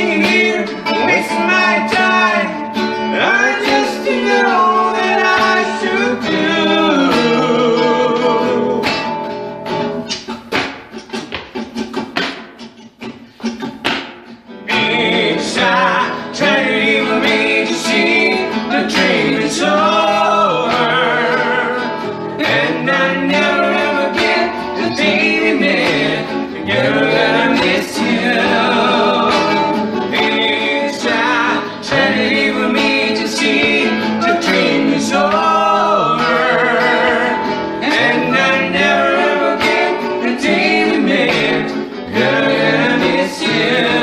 sitting here wasting my time. I just know that I should do. Inside, trying to leave me to see the dream is over, and I never ever get the day we met. Girl, I miss you. Inside, trying to leave me to see the dream is over, and I never ever get the day we met. Girl, I miss you.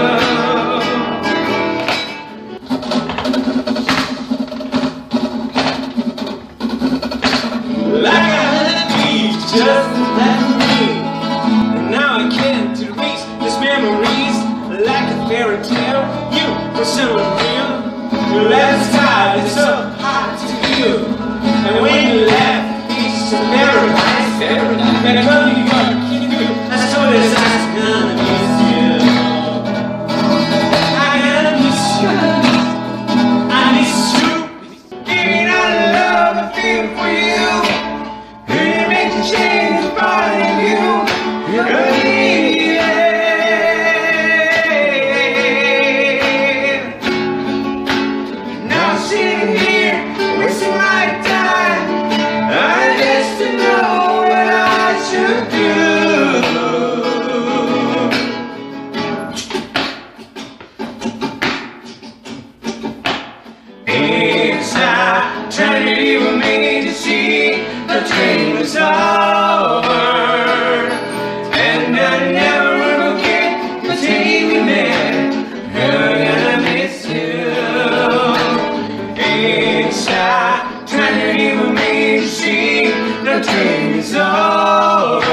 Just like me, and now I can't erase these memories like a fairy tale. You were so real. Your last time is so hard to feel, and when you laugh, it's a paradise. And I know you got a kid you. As soon as I'm gonna miss you, I gotta miss you. I miss you. Giving out the love I feel for you. Change the part of you, yeah. Now I'm sitting here wasting my time. I just to know what I should do. Inside, trying to leave me to see the train is over, and I never will get the day we met. Girl, I miss you. Inside, trying to leave me to see the train is over,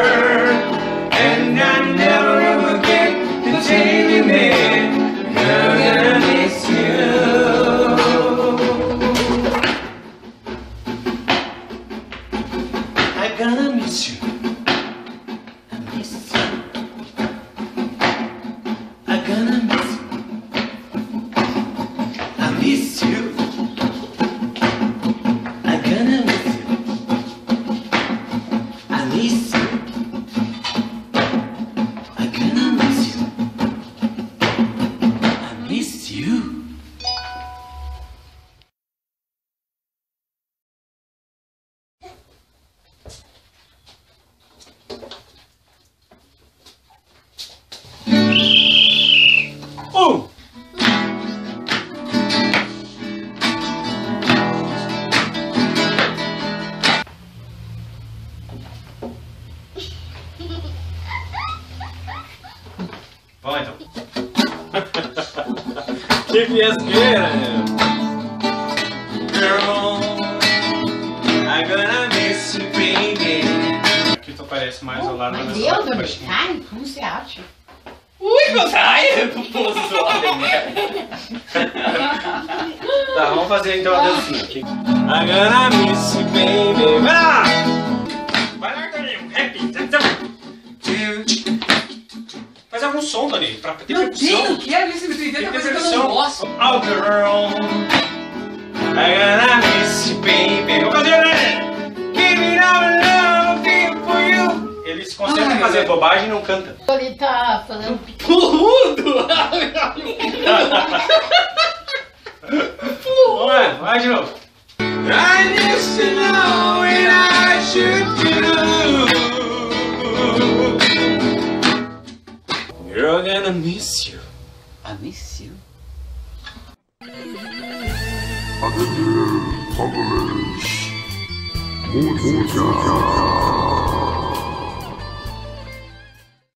and I never will get the day we met. Girl, I miss you. I'm gonna miss you. I miss you. I'm gonna miss you. I miss you. I'm gonna miss you. I miss you. I'm gonna miss you. I miss you. Oh! Vai então. Que fiasqueira, meu. Girl, I'm gonna miss you, baby. Aqui tu parece mais ao lado da Mas eu, Domingos, ai, como você acha? Ui, meu ai, tá, vamos fazer então a dancinha aqui. I'm gonna miss you, baby. Vai lá! Vai lá, Dani, um rap. Faz algum som, Dani, pra ter percussão. Não quero isso, me Tem coisa que eu não gosto. Oh, girl, I'm gonna miss you, baby. Vou fazer, né? Give me all the love I feel for you. Eles conseguem fazer bobagem e não cantam. Ele tá fazendo Purudo! Vai de novo. I used to know what I should do. Girl, I'm gonna miss you. I miss you. Publish. Música.